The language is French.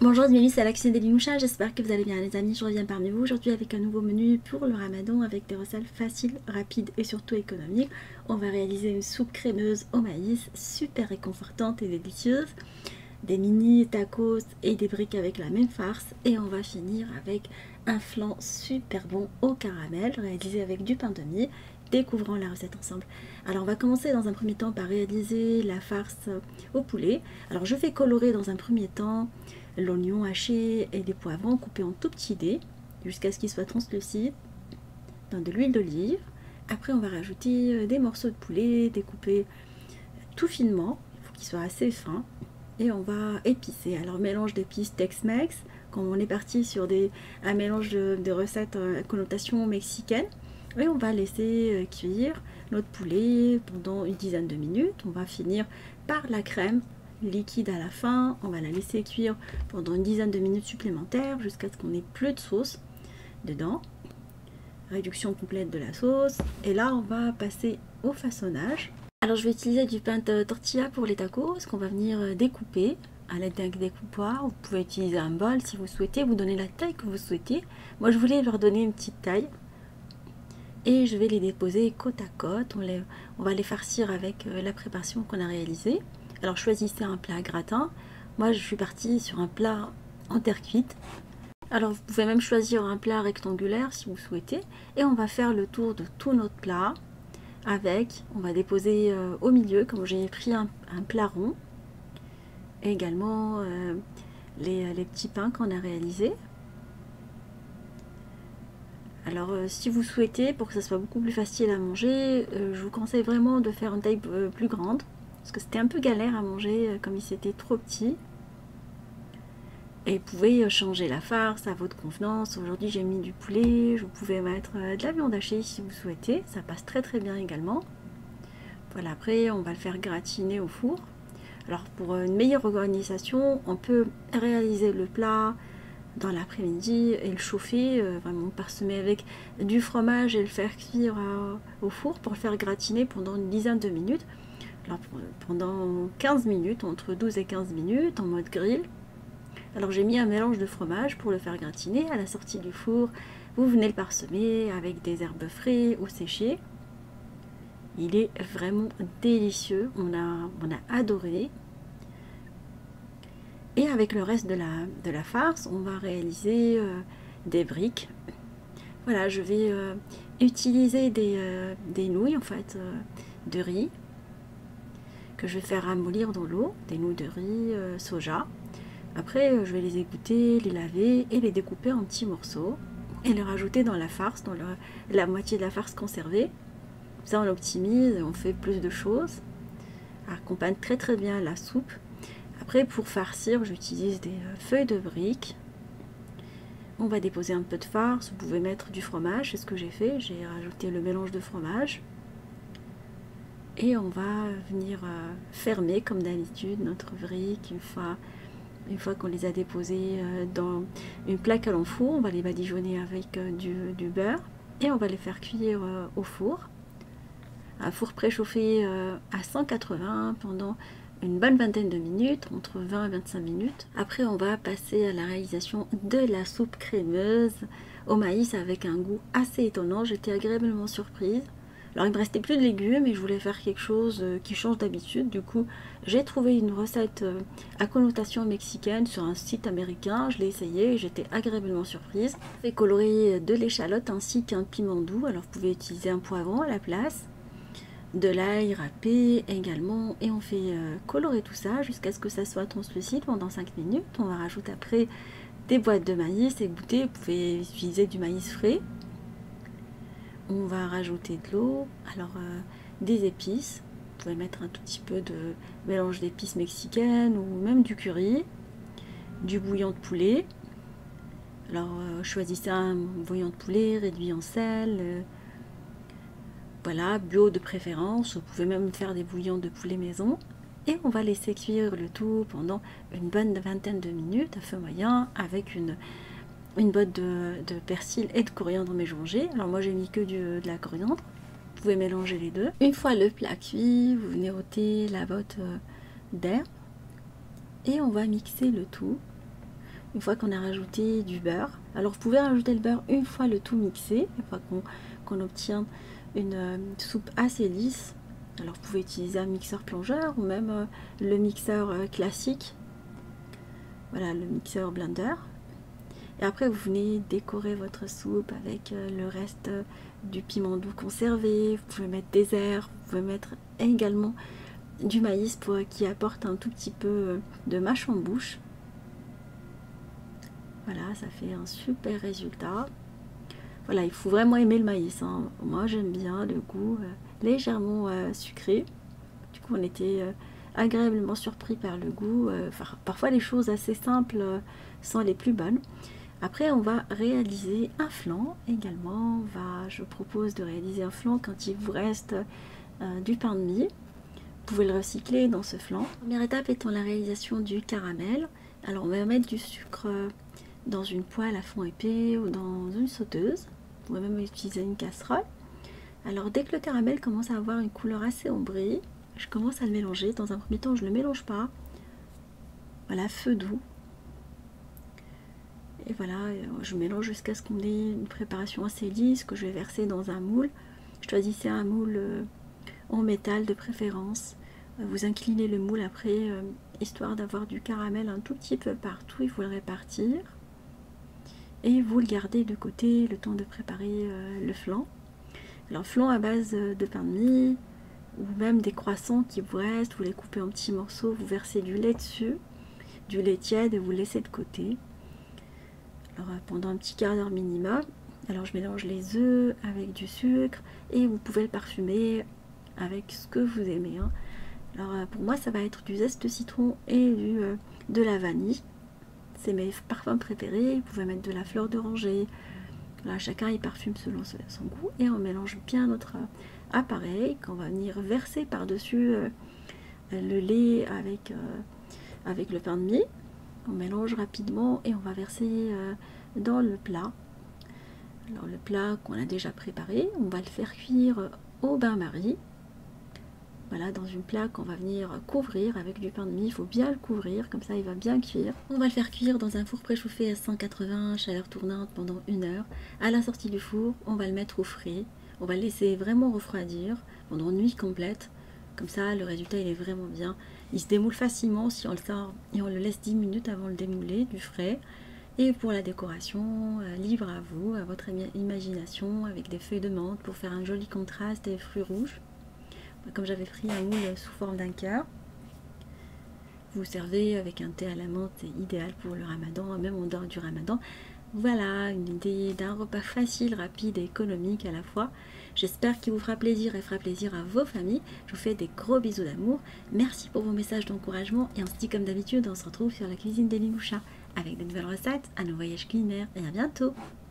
Bonjour, bienvenue à la cuisine des Linoucha, j'espère que vous allez bien les amis, je reviens parmi vous aujourd'hui avec un nouveau menu pour le ramadan avec des recettes faciles, rapides et surtout économiques. On va réaliser une soupe crémeuse au maïs, super réconfortante et délicieuse, des mini tacos et des briques avec la même farce et on va finir avec un flan super bon au caramel réalisé avec du pain de mie. Découvrons la recette ensemble. Alors on va commencer dans un premier temps par réaliser la farce au poulet. Alors je vais colorer dans un premier temps l'oignon haché et des poivrons coupés en tout petits dés jusqu'à ce qu'ils soient translucides dans de l'huile d'olive. Après on va rajouter des morceaux de poulet découpés tout finement, il faut qu'ils soient assez fins, et on va épicer. Alors mélange d'épices Tex-Mex, comme on est parti sur un mélange de recettes à connotation mexicaine, et on va laisser cuire notre poulet pendant une dizaine de minutes. On va finir par la crème liquide à la fin, on va la laisser cuire pendant une dizaine de minutes supplémentaires jusqu'à ce qu'on n'ait plus de sauce dedans. Réduction complète de la sauce, et là on va passer au façonnage. Alors je vais utiliser du pain de tortilla pour les tacos qu'on va venir découper à l'aide d'un découpoir. Vous pouvez utiliser un bol si vous souhaitez, vous donnez la taille que vous souhaitez. Moi je voulais leur donner une petite taille et je vais les déposer côte à côte. On va les farcir avec la préparation qu'on a réalisée. Alors choisissez un plat gratin. Moi je suis partie sur un plat en terre cuite. Alors vous pouvez même choisir un plat rectangulaire si vous souhaitez. Et on va faire le tour de tout notre plat. On va déposer au milieu, comme j'ai pris un plat rond. Et également les petits pains qu'on a réalisés. Alors si vous souhaitez, pour que ça soit beaucoup plus facile à manger, je vous conseille vraiment de faire une taille plus grande. Parce que c'était un peu galère à manger comme il était trop petit. Et vous pouvez changer la farce à votre convenance. Aujourd'hui j'ai mis du poulet, vous pouvez mettre de la viande hachée si vous souhaitez. Ça passe très très bien également. Voilà, après on va le faire gratiner au four. Alors pour une meilleure organisation, on peut réaliser le plat dans l'après-midi et le chauffer, vraiment parsemer avec du fromage et le faire cuire au four pour le faire gratiner pendant une dizaine de minutes. Alors pendant 15 minutes, entre 12 et 15 minutes en mode grill. Alors j'ai mis un mélange de fromage pour le faire gratiner. À la sortie du four, vous venez le parsemer avec des herbes fraîches ou séchées. Il est vraiment délicieux, on a adoré. Et avec le reste de la farce, on va réaliser des briques. Voilà, je vais utiliser des nouilles en fait de riz que je vais faire ramollir dans l'eau, des nouilles de riz soja. Après, je vais les égoutter, les laver et les découper en petits morceaux et les rajouter dans la farce, dans la moitié de la farce conservée. Ça, on optimise, on fait plus de choses. Ça accompagne très très bien la soupe. Après, pour farcir, j'utilise des feuilles de briques. On va déposer un peu de farce. Vous pouvez mettre du fromage, c'est ce que j'ai fait. J'ai rajouté le mélange de fromage. Et on va venir fermer, comme d'habitude, notre brique une fois qu'on les a déposés dans une plaque à l'enfour. On va les badigeonner avec du beurre et on va les faire cuire au four. Un four préchauffé à 180 pendant une bonne vingtaine de minutes, entre 20 et 25 minutes. Après, on va passer à la réalisation de la soupe crémeuse au maïs avec un goût assez étonnant. J'étais agréablement surprise. Alors, il me restait plus de légumes et je voulais faire quelque chose qui change d'habitude. Du coup, j'ai trouvé une recette à connotation mexicaine sur un site américain. Je l'ai essayé et j'étais agréablement surprise. Je vais colorer de l'échalote ainsi qu'un piment doux. Alors, vous pouvez utiliser un poivron à la place, de l'ail râpé également, et on fait colorer tout ça jusqu'à ce que ça soit translucide pendant 5 minutes. On va rajouter après des boîtes de maïs égouttées. Vous pouvez utiliser du maïs frais. On va rajouter de l'eau, alors des épices. Vous pouvez mettre un tout petit peu de mélange d'épices mexicaines ou même du curry, du bouillon de poulet. Alors choisissez un bouillon de poulet réduit en sel. Voilà, bio de préférence. Vous pouvez même faire des bouillons de poulet maison. Et on va laisser cuire le tout pendant une bonne vingtaine de minutes à feu moyen avec une botte de persil et de coriandre mélangé. Alors moi j'ai mis que de la coriandre. Vous pouvez mélanger les deux. Une fois le plat cuit, vous venez ôter la botte d'herbe et on va mixer le tout. une fois qu'on a rajouté du beurre. Alors vous pouvez rajouter le beurre une fois le tout mixé, une fois qu'on obtient une soupe assez lisse. Alors vous pouvez utiliser un mixeur plongeur ou même le mixeur classique, voilà, le mixeur blender. Et après vous venez décorer votre soupe avec le reste du piment doux conservé. Vous pouvez mettre des herbes, vous pouvez mettre également du maïs qui apporte un tout petit peu de mâche en bouche. Voilà, ça fait un super résultat. Voilà, il faut vraiment aimer le maïs, hein. Moi j'aime bien le goût légèrement sucré. Du coup on était agréablement surpris par le goût. Parfois les choses assez simples sont les plus bonnes. Après on va réaliser un flan également. Je propose de réaliser un flan quand il vous reste du pain de mie. Vous pouvez le recycler dans ce flan. La première étape étant la réalisation du caramel. Alors on va mettre du sucre dans une poêle à fond épais ou dans une sauteuse. Vous pouvez même utiliser une casserole. Alors dès que le caramel commence à avoir une couleur assez ombrée, je commence à le mélanger. Dans un premier temps, je ne le mélange pas. Voilà, feu doux. Et voilà, je mélange jusqu'à ce qu'on ait une préparation assez lisse que je vais verser dans un moule. Choisissez un moule en métal de préférence. Vous inclinez le moule après, histoire d'avoir du caramel un tout petit peu partout. Il faut le répartir. Et vous le gardez de côté le temps de préparer le flan. Alors flan à base de pain de mie ou même des croissants qui vous restent, vous les coupez en petits morceaux, vous versez du lait dessus, du lait tiède et vous laissez de côté. Alors pendant un petit quart d'heure minimum. Alors je mélange les œufs avec du sucre et vous pouvez le parfumer avec ce que vous aimez, hein. Alors pour moi ça va être du zeste de citron et de la vanille. C'est mes parfums préférés. Vous pouvez mettre de la fleur d'oranger. Là, chacun y parfume selon son goût. Et on mélange bien notre appareil qu'on va venir verser par-dessus le lait avec le pain de mie. On mélange rapidement et on va verser dans le plat. Alors le plat qu'on a déjà préparé, on va le faire cuire au bain-marie. Voilà, dans une plaque qu'on va venir couvrir avec du pain de mie. Il faut bien le couvrir, comme ça il va bien cuire. On va le faire cuire dans un four préchauffé à 180, chaleur tournante pendant 1 heure. À la sortie du four, on va le mettre au frais. On va le laisser vraiment refroidir pendant une nuit complète. Comme ça, le résultat il est vraiment bien. Il se démoule facilement si on le sort et on le laisse 10 minutes avant le démouler du frais. Et pour la décoration, libre à vous, à votre imagination, avec des feuilles de menthe pour faire un joli contraste et fruits rouges. Comme j'avais pris un moule sous forme d'un cœur, vous servez avec un thé à la menthe, c'est idéal pour le ramadan, même en dehors du ramadan. Voilà une idée d'un repas facile, rapide et économique à la fois. J'espère qu'il vous fera plaisir et fera plaisir à vos familles. Je vous fais des gros bisous d'amour. Merci pour vos messages d'encouragement et on se dit comme d'habitude, on se retrouve sur la cuisine d'Elie Moucha avec de nouvelles recettes, un nouveau voyage culinaire et à bientôt.